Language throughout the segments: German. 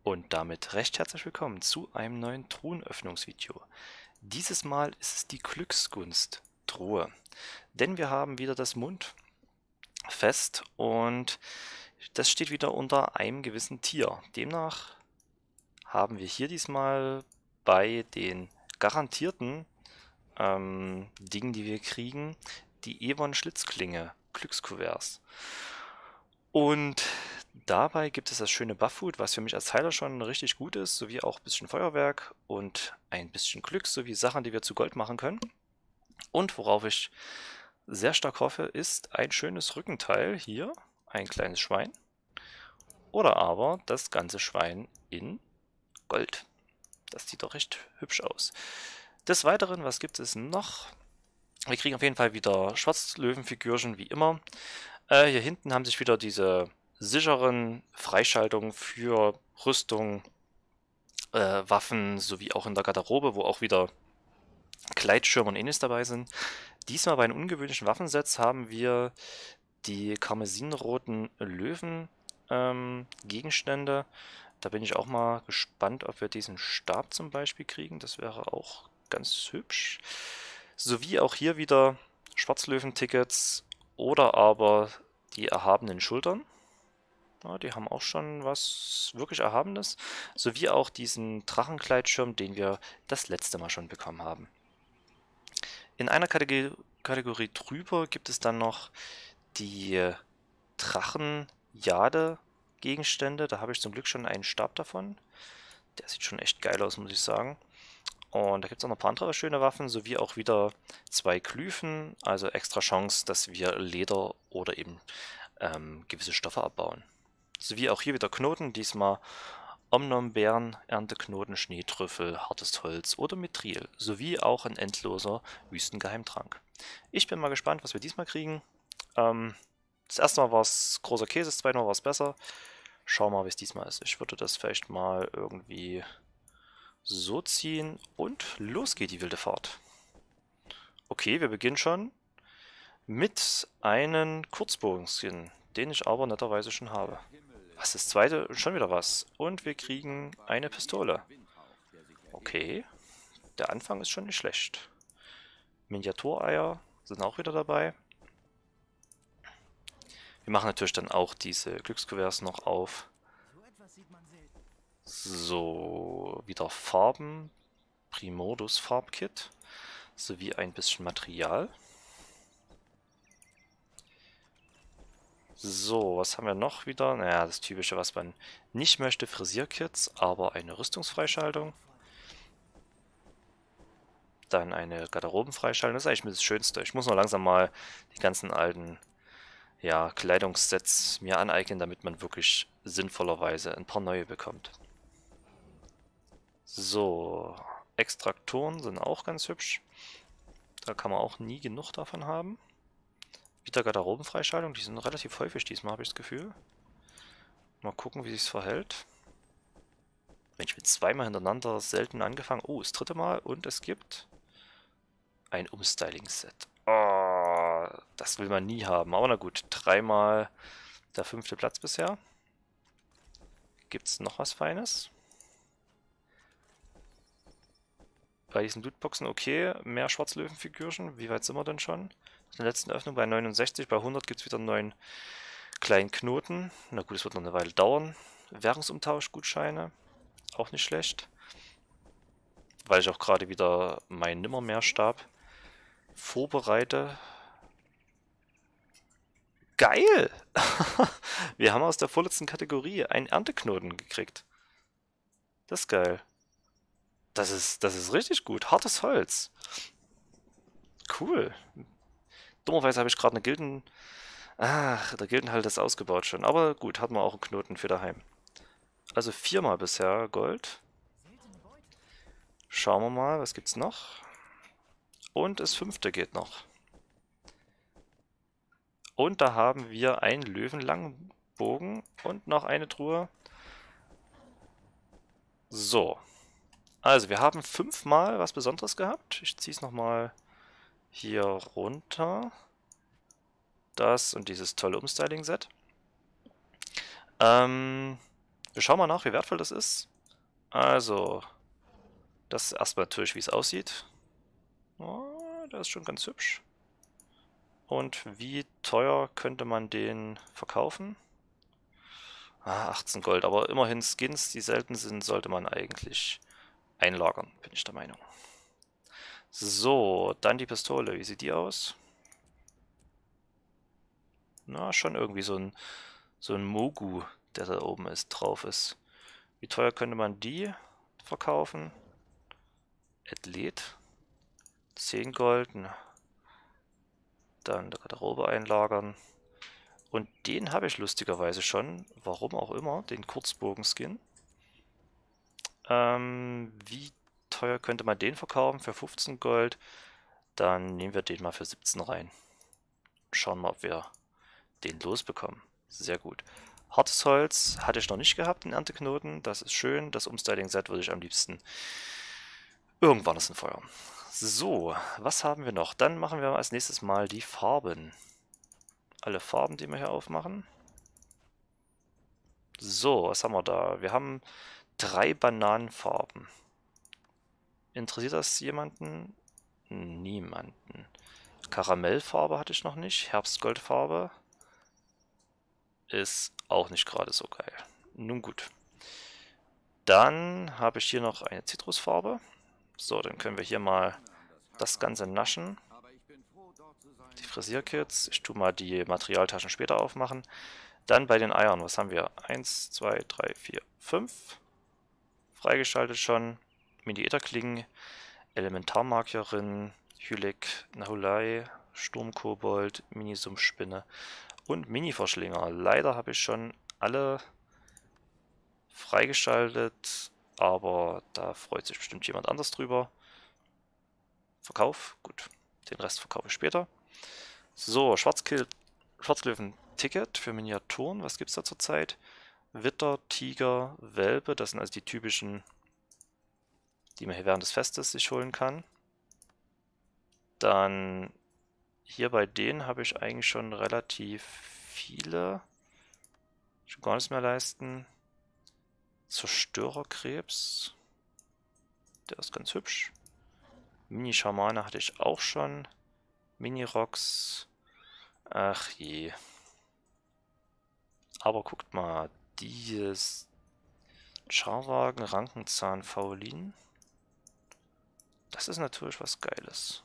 Und damit recht herzlich willkommen zu einem neuen Truhenöffnungsvideo. Dieses Mal ist es die Glücksgunst-Truhe, denn wir haben wieder das Mundfest und das steht wieder unter einem gewissen Tier. Demnach haben wir hier diesmal bei den garantierten Dingen, die wir kriegen, die Evon Schlitzklinge Glückskuverts. Und dabei gibt es das schöne Bufffood, was für mich als Heiler schon richtig gut ist, sowie auch ein bisschen Feuerwerk und ein bisschen Glück, sowie Sachen, die wir zu Gold machen können. Und worauf ich sehr stark hoffe, ist ein schönes Rückenteil hier, ein kleines Schwein. Oder aber das ganze Schwein in Gold. Das sieht doch recht hübsch aus. Des Weiteren, was gibt es noch? Wir kriegen auf jeden Fall wieder Schwarzlöwenfigürchen, wie immer. Hier hinten haben sich wieder diese sicheren Freischaltungen für Rüstung, Waffen sowie auch in der Garderobe, wo auch wieder Gleitschirme und ähnliches dabei sind. Diesmal bei den ungewöhnlichen Waffensets haben wir die karmesinroten Löwen Gegenstände. Da bin ich auch mal gespannt, ob wir diesen Stab zum Beispiel kriegen. Das wäre auch ganz hübsch. Sowie auch hier wieder Schwarzlöwen-Tickets oder aber die erhabenen Schultern. Ja, die haben auch schon was wirklich Erhabenes. Sowie auch diesen Drachengleitschirm, den wir das letzte Mal schon bekommen haben. In einer Kategorie drüber gibt es dann noch die Drachenjade-Gegenstände. Da habe ich zum Glück schon einen Stab davon. Der sieht schon echt geil aus, muss ich sagen. Und da gibt es auch noch ein paar andere schöne Waffen, sowie auch wieder 2 Glyphen, also extra Chance, dass wir Leder oder eben gewisse Stoffe abbauen. Sowie auch hier wieder Knoten, diesmal Omnombeeren, Ernteknoten, Schneetrüffel, hartes Holz oder Mithril, sowie auch ein endloser Wüstengeheimtrank. Ich bin mal gespannt, was wir diesmal kriegen. Das erste Mal war es großer Käse, das zweite Mal war es besser. Schauen wir mal, wie es diesmal ist. Ich würde das vielleicht mal irgendwie so ziehen und los geht die wilde Fahrt. Okay, wir beginnen schon mit einem Kurzbogenskin, den ich aber netterweise schon habe. Was, das zweite? Schon wieder was. Und wir kriegen eine Pistole. Okay, der Anfang ist schon nicht schlecht. Miniatureier sind auch wieder dabei. Wir machen natürlich dann auch diese Glückskuverts noch auf. So, wieder Farben. Primordus Farbkit. Sowie ein bisschen Material. So, was haben wir noch wieder? Naja, das typische, was man nicht möchte, Frisierkits, aber eine Rüstungsfreischaltung. Dann eine Garderobenfreischaltung, das ist eigentlich mit das Schönste. Ich muss noch langsam mal die ganzen alten, ja, Kleidungssets mir aneignen, damit man wirklich sinnvollerweise ein paar neue bekommt. So, Extraktoren sind auch ganz hübsch. Da kann man auch nie genug davon haben. Wieder Garderobenfreischaltung, die sind relativ häufig diesmal, habe ich das Gefühl. Mal gucken, wie sich's verhält. Mensch, mit zweimal hintereinander selten angefangen. Oh, das dritte Mal und es gibt ein Umstyling-Set. Oh, das will man nie haben. Aber na gut, dreimal der 5. Platz bisher. Gibt es noch was Feines? Bei diesen Lootboxen okay, mehr Schwarzlöwenfigürchen. Wie weit sind wir denn schon? In der letzten Öffnung bei 69, bei 100 gibt es wieder einen neuen kleinen Knoten. Na gut, es wird noch eine Weile dauern. Währungsumtauschgutscheine, auch nicht schlecht. Weil ich auch gerade wieder meinen Nimmermehrstab vorbereite. Geil! Wir haben aus der vorletzten Kategorie einen Ernteknoten gekriegt. Das ist geil. Das ist richtig gut. Hartes Holz. Cool. Dummerweise habe ich gerade eine Gilden... Ach, der Gildenhalt ist ausgebaut schon. Aber gut, hat man auch einen Knoten für daheim. Also 4-mal bisher Gold. Schauen wir mal, was gibt's noch? Und das 5. geht noch. Und da haben wir einen Löwenlangbogen und noch eine Truhe. So. Also, wir haben 5-mal was Besonderes gehabt. Ich ziehe es nochmal hier runter. Das und dieses tolle Umstyling-Set. Wir schauen mal nach, wie wertvoll das ist. Also, das ist erstmal natürlich, wie es aussieht. Oh, das ist schon ganz hübsch. Und wie teuer könnte man den verkaufen? 18 Gold, aber immerhin Skins, die selten sind, sollte man eigentlich einlagern, bin ich der Meinung. So, dann die Pistole. Wie sieht die aus? Na, schon irgendwie so ein Mogu, der da oben drauf ist. Wie teuer könnte man die verkaufen? Athlet. 10 Gold. Dann der Garderobe einlagern. Und den habe ich lustigerweise schon. Warum auch immer, den Kurzbogen-Skin. Wie teuer könnte man den verkaufen? Für 15 Gold. Dann nehmen wir den mal für 17 rein. Schauen mal, ob wir den losbekommen. Sehr gut. Hartes Holz hatte ich noch nicht gehabt, den Ernteknoten. Das ist schön. Das Umstyling-Set würde ich am liebsten irgendwann aus dem Feuer. So, was haben wir noch? Dann machen wir als nächstes mal die Farben. Alle Farben, die wir hier aufmachen. So, was haben wir da? Wir haben 3 Bananenfarben. Interessiert das jemanden? Niemanden. Karamellfarbe hatte ich noch nicht. Herbstgoldfarbe ist auch nicht gerade so geil. Nun gut. Dann habe ich hier noch eine Zitrusfarbe. So, dann können wir hier mal das Ganze naschen. Die Frisierkits. Ich tue mal die Materialtaschen später aufmachen. Dann bei den Eiern. Was haben wir? 1, 2, 3, 4, 5. Freigeschaltet schon. Mini-Ätherklingen. Elementarmarkierin. Hylik, Nahulai, Sturmkobold, Mini-Sumpfspinne und Mini-Verschlinger. Leider habe ich schon alle freigeschaltet, aber da freut sich bestimmt jemand anders drüber. Verkauf, gut, den Rest verkaufe ich später. So, Schwarzklöwen-Ticket für Miniaturen, was gibt es da zurzeit? Witter, Tiger, Welpe, das sind also die typischen, die man hier während des Festes sich holen kann. Dann hier bei denen habe ich eigentlich schon relativ viele. Schon gar nichts mehr leisten. Zerstörerkrebs. Der ist ganz hübsch. Mini-Schamane hatte ich auch schon. Mini-Rocks. Ach je. Aber guckt mal. Dieses Scharwagen, Rankenzahn, Faulin. Das ist natürlich was Geiles.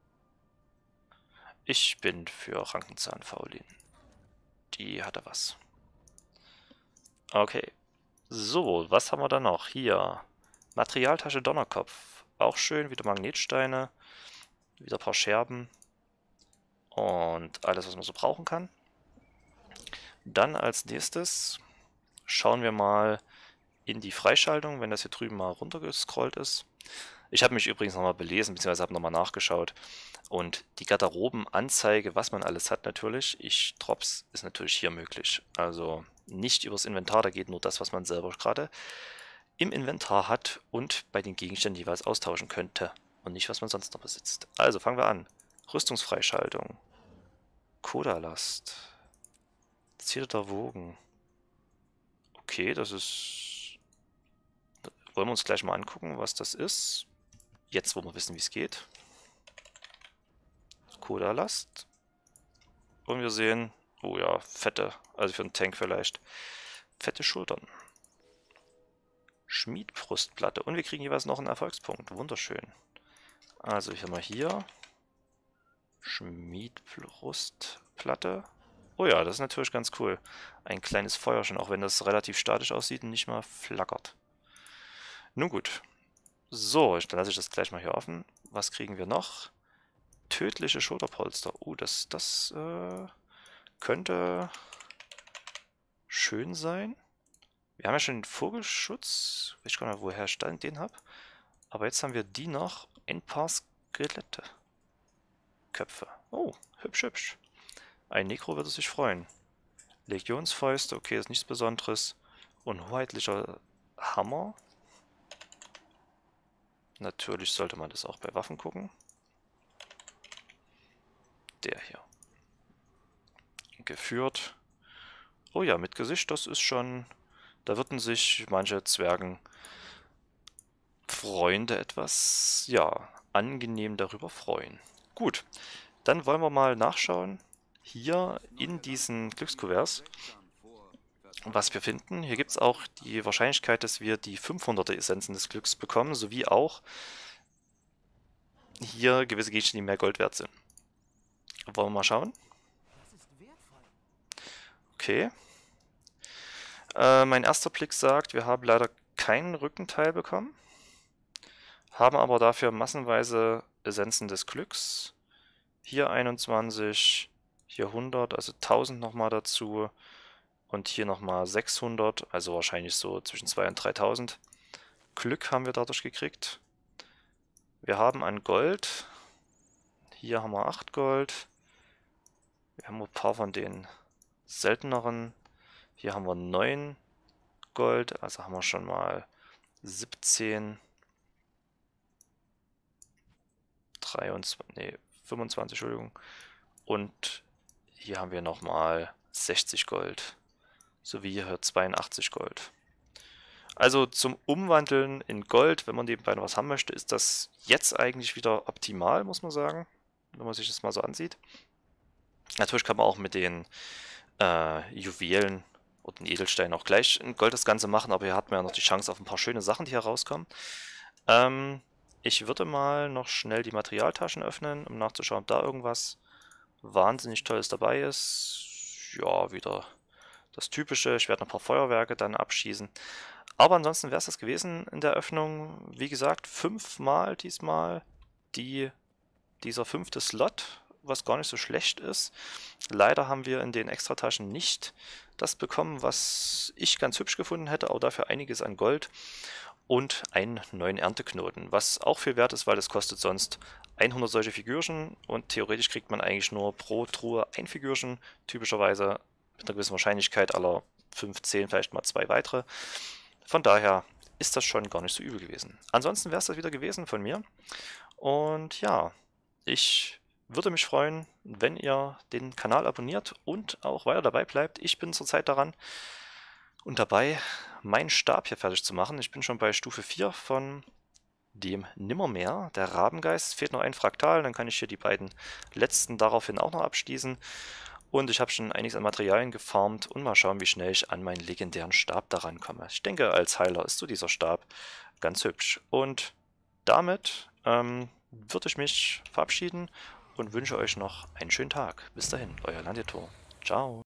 Ich bin für Rankenzahn, Faulin. Die hatte was. Okay. So, was haben wir da noch? Hier. Materialtasche Donnerkopf. Auch schön, wieder Magnetsteine. Wieder ein paar Scherben. Und alles, was man so brauchen kann. Dann als nächstes schauen wir mal in die Freischaltung, wenn das hier drüben mal runtergescrollt ist. Ich habe mich übrigens nochmal belesen, beziehungsweise habe nochmal nachgeschaut. Und die Garderobenanzeige, was man alles hat natürlich, Drops ist natürlich hier möglich. Also nicht übers Inventar, da geht nur das, was man selber gerade im Inventar hat und bei den Gegenständen jeweils austauschen könnte. Und nicht, was man sonst noch besitzt. Also fangen wir an. Rüstungsfreischaltung. Kodalast. Zierter Wogen. Okay, das ist... Wollen wir uns gleich mal angucken, was das ist. Jetzt, wo wir wissen, wie es geht. Kodalast. Und wir sehen, oh ja, fette, also für einen Tank vielleicht, fette Schultern. Schmiedbrustplatte. Und wir kriegen jeweils noch einen Erfolgspunkt. Wunderschön. Also hier mal hier. Schmiedbrustplatte. Oh ja, das ist natürlich ganz cool. Ein kleines Feuerchen, auch wenn das relativ statisch aussieht und nicht mal flackert. Nun gut. So, dann lasse ich das gleich mal hier offen. Was kriegen wir noch? Tödliche Schulterpolster. Das könnte schön sein. Wir haben ja schon den Vogelschutz. Ich weiß gar nicht, woher ich den habe. Aber jetzt haben wir die noch. Ein paar Skelette. Köpfe. Oh, hübsch, hübsch. Ein Nekro würde sich freuen. Legionsfäuste, okay, ist nichts Besonderes. Und hoheitlicher Hammer. Natürlich sollte man das auch bei Waffen gucken. Der hier. Geführt. Oh ja, mit Gesicht, das ist schon Da würden sich manche Zwergenfreunde etwas, ja, angenehm darüber freuen. Gut, dann wollen wir mal nachschauen, hier in diesen Glückskuverts, was wir finden. Hier gibt es auch die Wahrscheinlichkeit, dass wir die 500er Essenzen des Glücks bekommen, sowie auch hier gewisse Gegenstände, die mehr Gold wert sind. Wollen wir mal schauen? Okay. Mein erster Blick sagt, wir haben leider keinen Rückenteil bekommen, haben aber dafür massenweise Essenzen des Glücks. Hier 21, hier 100, also 1000 nochmal dazu und hier nochmal 600, also wahrscheinlich so zwischen 2.000 und 3.000. Glück haben wir dadurch gekriegt. Wir haben an Gold, hier haben wir 8 Gold, wir haben ein paar von den selteneren, hier haben wir 9 Gold, also haben wir schon mal 17, 23, nee, 25, Entschuldigung. Und hier haben wir nochmal 60 Gold, sowie hier 82 Gold. Also zum Umwandeln in Gold, wenn man nebenbei noch was haben möchte, ist das jetzt eigentlich wieder optimal, muss man sagen, wenn man sich das mal so ansieht. Natürlich kann man auch mit den Juwelen oder den Edelsteinen auch gleich in Gold das Ganze machen, aber hier hat man ja noch die Chance auf ein paar schöne Sachen, die hier rauskommen. Ich würde mal noch schnell die Materialtaschen öffnen, um nachzuschauen, ob da irgendwas wahnsinnig Tolles dabei ist. Ja, wieder das Typische. Ich werde noch ein paar Feuerwerke dann abschießen. Aber ansonsten wäre es das gewesen in der Öffnung. Wie gesagt, 5-mal diesmal dieser 5. Slot, was gar nicht so schlecht ist. Leider haben wir in den Extrataschen nicht das bekommen, was ich ganz hübsch gefunden hätte, aber dafür einiges an Gold und einen neuen Ernteknoten, was auch viel wert ist, weil das kostet sonst 100 solche Figürchen und theoretisch kriegt man eigentlich nur pro Truhe ein Figürchen, typischerweise mit einer gewissen Wahrscheinlichkeit aller 5, 10, vielleicht mal 2 weitere. Von daher ist das schon gar nicht so übel gewesen. Ansonsten wäre es das wieder gewesen von mir. Und ja, ich würde mich freuen, wenn ihr den Kanal abonniert und auch weiter dabei bleibt. Ich bin zurzeit daran und dabei, meinen Stab hier fertig zu machen. Ich bin schon bei Stufe 4 von dem Nimmermehr, der Rabengeist. Fehlt noch ein Fraktal, dann kann ich hier die beiden letzten daraufhin auch noch abschließen. Und ich habe schon einiges an Materialien gefarmt und mal schauen, wie schnell ich an meinen legendären Stab daran komme. Ich denke, als Heiler ist so dieser Stab ganz hübsch. Und damit würde ich mich verabschieden und wünsche euch noch einen schönen Tag. Bis dahin, euer Landjetor. Ciao.